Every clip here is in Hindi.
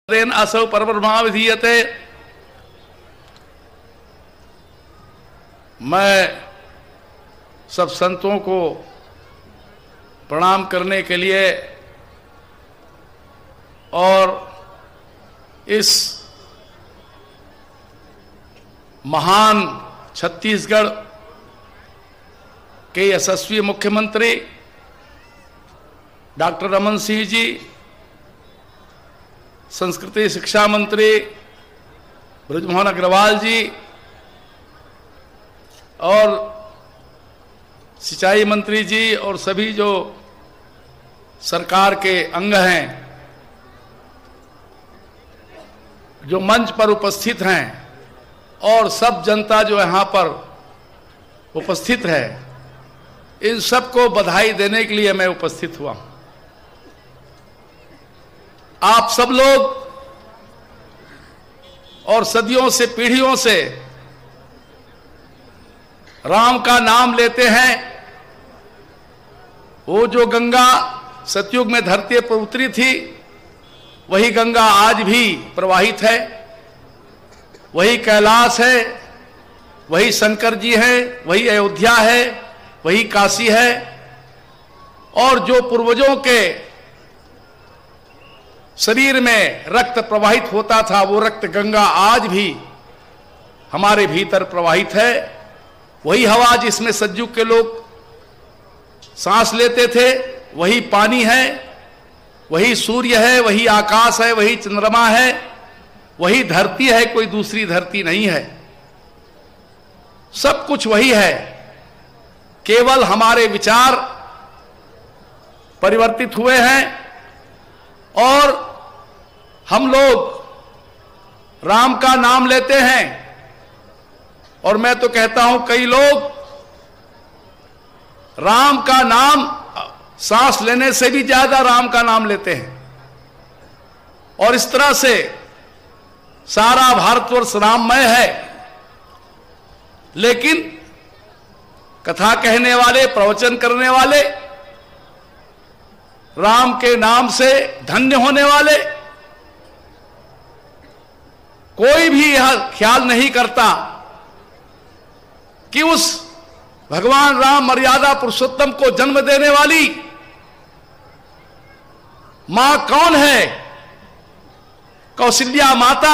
असौ परब्रह्मा विधीयते। मैं सब संतों को प्रणाम करने के लिए और इस महान छत्तीसगढ़ के यशस्वी मुख्यमंत्री डॉक्टर रमन सिंह जी, संस्कृति शिक्षा मंत्री बृजमोहन अग्रवाल जी और सिंचाई मंत्री जी और सभी जो सरकार के अंग हैं जो मंच पर उपस्थित हैं और सब जनता जो यहाँ पर उपस्थित है, इन सबको बधाई देने के लिए मैं उपस्थित हुआ हूं। आप सब लोग और सदियों से पीढ़ियों से राम का नाम लेते हैं। वो जो गंगा सतयुग में धरती पर उतरी थी, वही गंगा आज भी प्रवाहित है, वही कैलाश है, वही शंकर जी है, वही अयोध्या है, वही काशी है। और जो पूर्वजों के शरीर में रक्त प्रवाहित होता था, वो रक्त गंगा आज भी हमारे भीतर प्रवाहित है। वही हवा जिसमें सतयुग के लोग सांस लेते थे, वही पानी है, वही सूर्य है, वही आकाश है, वही चंद्रमा है, वही धरती है, कोई दूसरी धरती नहीं है। सब कुछ वही है, केवल हमारे विचार परिवर्तित हुए हैं और हम लोग राम का नाम लेते हैं। और मैं तो कहता हूं कई लोग राम का नाम सांस लेने से भी ज्यादा राम का नाम लेते हैं। और इस तरह से सारा भारतवर्ष राममय है, लेकिन कथा कहने वाले, प्रवचन करने वाले, राम के नाम से धन्य होने वाले कोई भी यह ख्याल नहीं करता कि उस भगवान राम मर्यादा पुरुषोत्तम को जन्म देने वाली मां कौन है। कौशल्या माता,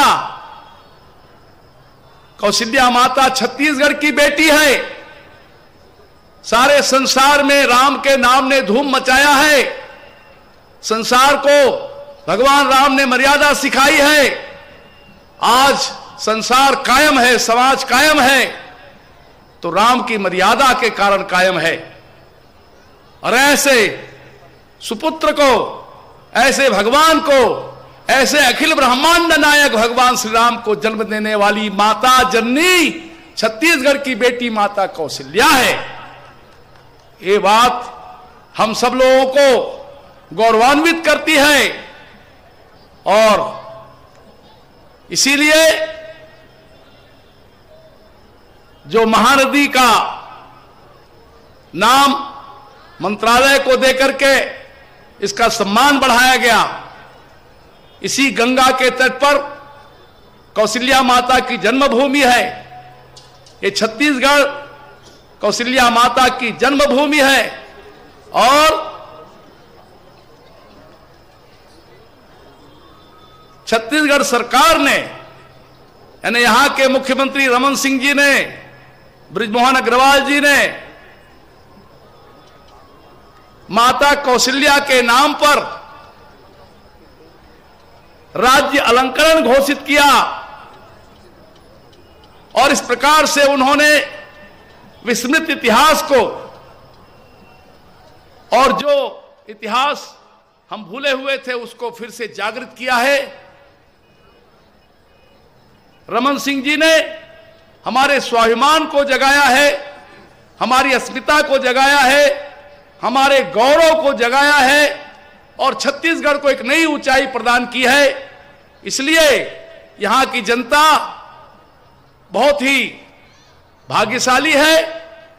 कौशल्या माता छत्तीसगढ़ की बेटी है। सारे संसार में राम के नाम ने धूम मचाया है। संसार को भगवान राम ने मर्यादा सिखाई है। आज संसार कायम है, समाज कायम है, तो राम की मर्यादा के कारण कायम है। और ऐसे सुपुत्र को, ऐसे भगवान को, ऐसे अखिल ब्रह्मांड नायक भगवान श्री राम को जन्म देने वाली माता जननी छत्तीसगढ़ की बेटी माता कौशल्या है। ये बात हम सब लोगों को गौरवान्वित करती है। और इसीलिए जो महानदी का नाम मंत्रालय को देकर के इसका सम्मान बढ़ाया गया, इसी गंगा के तट पर कौशल्या माता की जन्मभूमि है। ये छत्तीसगढ़ कौशल्या माता की जन्मभूमि है। और छत्तीसगढ़ सरकार ने, यानी यहां के मुख्यमंत्री रमन सिंह जी ने, बृजमोहन अग्रवाल जी ने माता कौशल्या के नाम पर राज्य अलंकरण घोषित किया। और इस प्रकार से उन्होंने विस्मृत इतिहास को, और जो इतिहास हम भूले हुए थे, उसको फिर से जागृत किया है। रमन सिंह जी ने हमारे स्वाभिमान को जगाया है, हमारी अस्मिता को जगाया है, हमारे गौरव को जगाया है और छत्तीसगढ़ को एक नई ऊंचाई प्रदान की है। इसलिए यहां की जनता बहुत ही भाग्यशाली है,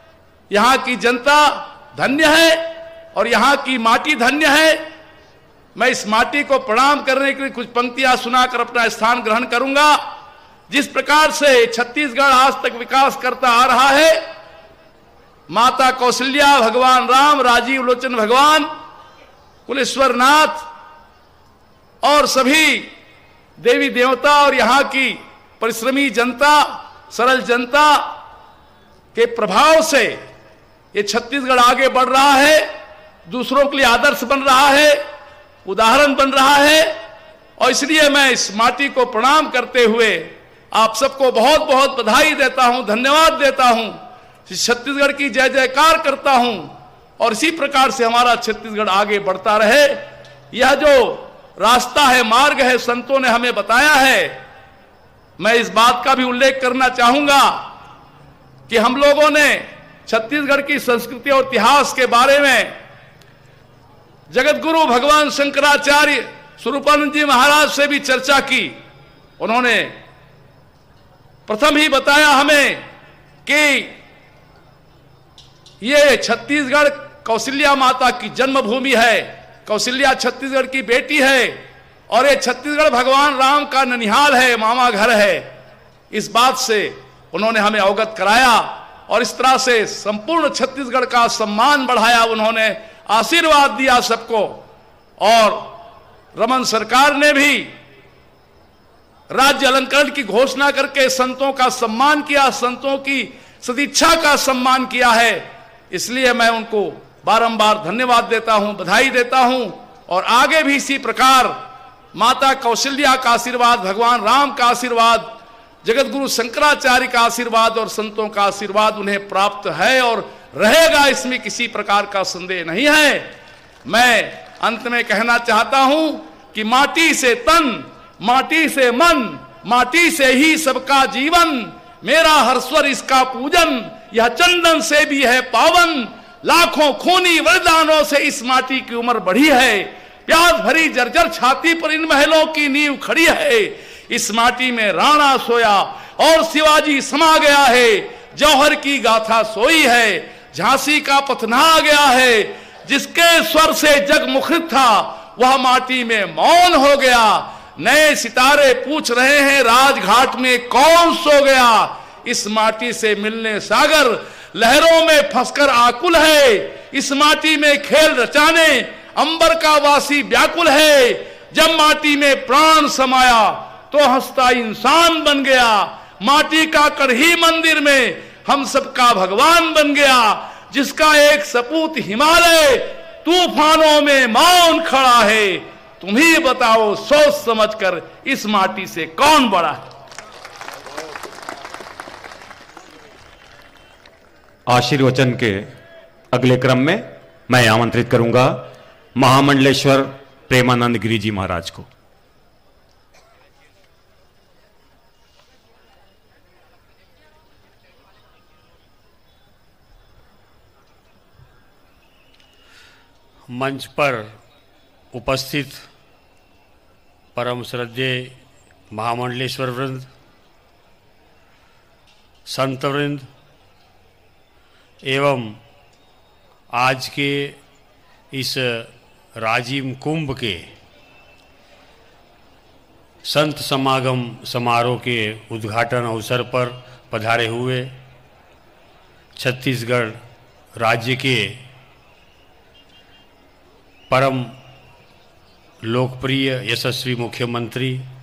यहां की जनता धन्य है और यहां की माटी धन्य है मैं इस माटी को प्रणाम करने के लिए कुछ पंक्तियां सुनाकर अपना स्थान ग्रहण करूंगा। जिस प्रकार से छत्तीसगढ़ आज तक विकास करता आ रहा है, माता कौशल्या, भगवान राम, राजीव लोचन भगवान, कुलेश्वर नाथ और सभी देवी देवता और यहां की परिश्रमी जनता, सरल जनता के प्रभाव से ये छत्तीसगढ़ आगे बढ़ रहा है, दूसरों के लिए आदर्श बन रहा है, उदाहरण बन रहा है। और इसलिए मैं इस माटी को प्रणाम करते हुए आप सबको बहुत बहुत बधाई देता हूं, धन्यवाद देता हूं, छत्तीसगढ़ की जय जयकार करता हूं और इसी प्रकार से हमारा छत्तीसगढ़ आगे बढ़ता रहे। यह जो रास्ता है, मार्ग है, संतों ने हमें बताया है। मैं इस बात का भी उल्लेख करना चाहूंगा कि हम लोगों ने छत्तीसगढ़ की संस्कृति और इतिहास के बारे में जगत गुरु भगवान शंकराचार्य स्वरूपानंद जी महाराज से भी चर्चा की। उन्होंने प्रथम ही बताया हमें कि ये छत्तीसगढ़ कौशल्या माता की जन्मभूमि है, कौशल्या छत्तीसगढ़ की बेटी है और ये छत्तीसगढ़ भगवान राम का ननिहाल है, मामा घर है। इस बात से उन्होंने हमें अवगत कराया और इस तरह से संपूर्ण छत्तीसगढ़ का सम्मान बढ़ाया। उन्होंने आशीर्वाद दिया सबको और रमन सरकार ने भी राज्य अलंकरण की घोषणा करके संतों का सम्मान किया, संतों की सदिच्छा का सम्मान किया है। इसलिए मैं उनको बारंबार धन्यवाद देता हूं, बधाई देता हूं और आगे भी इसी प्रकार माता कौशल्या का आशीर्वाद, भगवान राम का आशीर्वाद, जगत गुरु शंकराचार्य का आशीर्वाद और संतों का आशीर्वाद उन्हें प्राप्त है और रहेगा, इसमें किसी प्रकार का संदेह नहीं है। मैं अंत में कहना चाहता हूं कि माटी से तन, माटी से मन, माटी से ही सबका जीवन, मेरा हर स्वर इसका पूजन, यह चंदन से भी है पावन, लाखों खूनी वरदानों से इस माटी की उम्र बढ़ी है, प्यास भरी जर्जर छाती पर इन महलों की नींव खड़ी है। इस माटी में राणा सोया और शिवाजी समा गया है, जौहर की गाथा सोई है, झांसी का पथना आ गया है, जिसके स्वर से जग मुखरित था वह माटी में मौन हो गया। नए सितारे पूछ रहे हैं राजघाट में कौन सो गया, इस माटी से मिलने सागर लहरों में फंसकर आकुल है, इस माटी में खेल रचाने अंबर का वासी व्याकुल है। जब माटी में प्राण समाया तो हंसता इंसान बन गया, माटी का कढ़ी मंदिर में हम सबका भगवान बन गया, जिसका एक सपूत हिमालय तूफानों में मौन खड़ा है। तुम ही बताओ सोच समझकर इस माटी से कौन बड़ा है। आशीर्वचन के अगले क्रम में मैं आमंत्रित करूंगा महामंडलेश्वर प्रेमानंद गिरी जी महाराज को। मंच पर उपस्थित परम श्रद्धेय महामंडलेश्वर वृंद, संत वृंद एवं आज के इस राजीव कुंभ के संत समागम समारोह के उद्घाटन अवसर पर पधारे हुए छत्तीसगढ़ राज्य के परम लोकप्रिय यशस्वी मुख्यमंत्री